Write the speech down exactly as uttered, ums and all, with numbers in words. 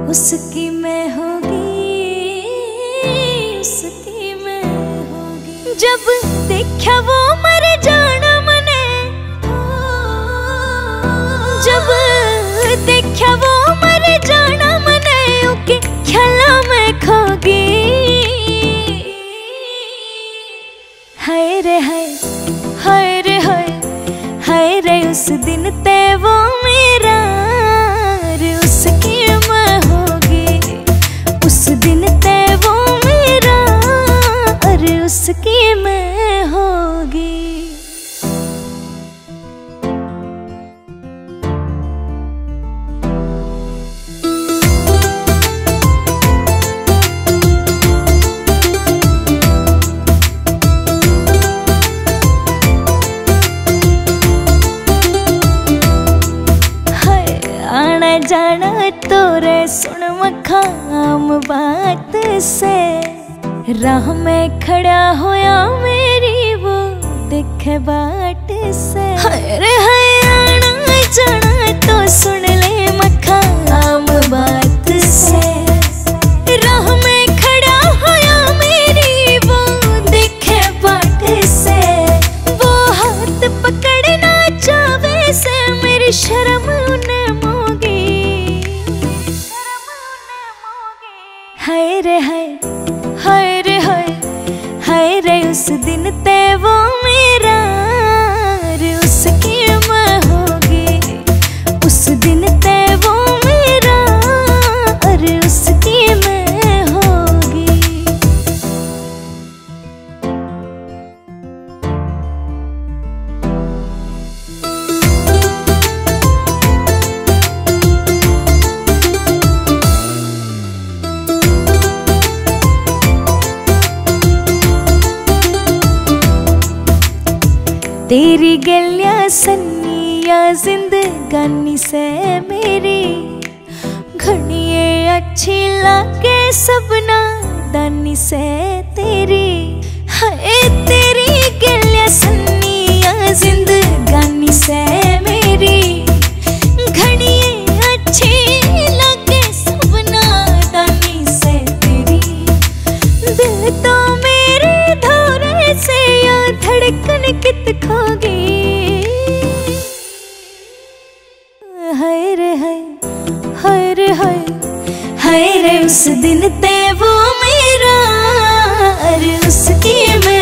उसकी मैं होगी, उसकी मैं होगी। जब देखा वो मर जाना मने, जब देखा वो मर जाना मने, उनके ख्यालों में खोगी। हाय रे हाय, हाय रे हाय, हाय रे उस दिन ते वो मेरा, रे उसकी मैं होगी। उस दिन ते वो मेरा, अरे उसकी मैं होगी। जाना तोरे सुन मखाम बात से, राह में खड़ा होया मेरी वो देखे बाट से। हाय रे हाय आना जाना तो सुन ले मखाम बात से, राह में खड़ा होया मेरी वो देखे बाट से। वो हाथ पकड़ना चाहे से मेरी शर्म ने हाय रे हाय, हाय रे हाय, हाय रे उस दिन ते वो मेरा, रे उसकी मैं होगी। उस दिन ते वो मेरा, अरे उसकी मैं होगी। तेरी गलियां सन्निया जिंदगानी से मेरी, घड़िए अच्छी लागे सबना दानी से तेरी। हाय तेरी गलियां सन्निया जिंदगानी से मेरी, घड़िए अच्छी लागे सबना दानी से तेरी। दिल तो मेरे धोरे से या धड़कन कित खोगी। हाय रे हाय, हाय रे हाय, हाय रे उस दिन ते वो मेरा, अरे उसकी मैं